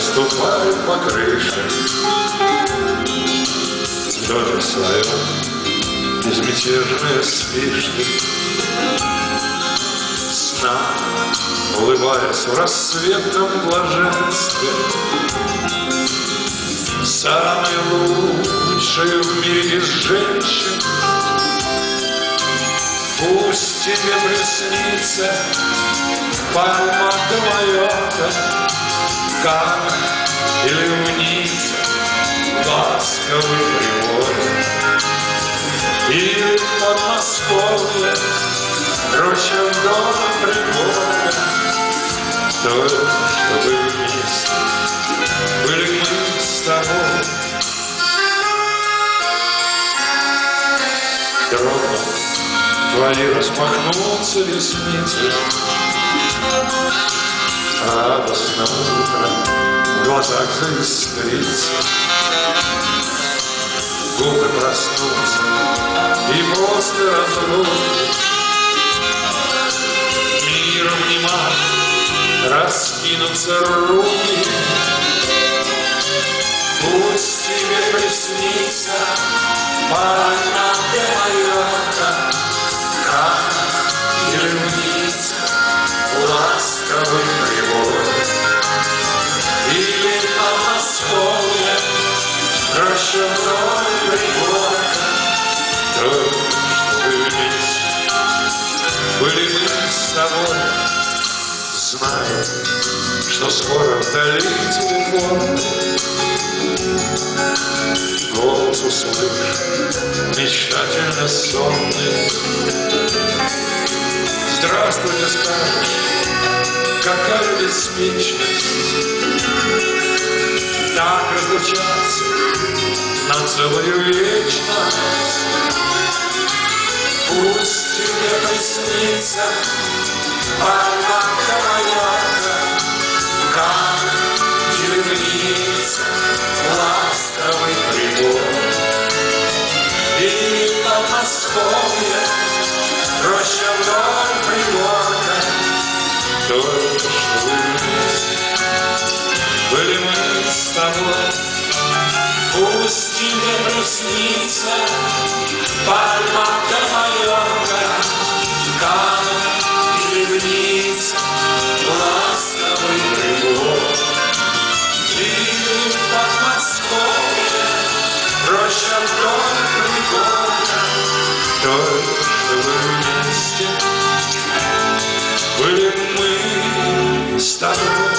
ступаю по крыше, в доме своем безмятежно спишь ты. Сна, улыбаясь в рассветном блаженстве, самый лучший в мире из женщин. Пусть тебе приснится пальма до Майорка, как иллюминится ласковый привод. Или в Подмосковье роща вдоль пригорка, только чтобы вместе были мы с тобой. Дрогнул твои распахнутся ресницы, радостно утро в глазах заискрится, губы проснутся, и после разлуки миром внимания раскинутся руки. Пусть тебе приснится пальма де Майорка, как иллюминится ласковый привод. Или Подмосковье роща вдоль пригорка, только чтобы вместе были мы с тобой. Знаю, что скоро вдали телефон, голос услышь, мечтательно сонный. Здравствуйте, скажешь, какая беспечность, так разлучаться на целую вечность. Пусть тебе приснится пальма де Майорка, как иллюминится ласковый привод. И в Подмосковье роща вдоль пригорка, только что вместе были мы с тобой. Пусть тебе приснится пальма де Майорка, как иллюминится ласковый привод. И в Подмосковье роща вдоль пригорка, только чтобы вместе были мы с тобой.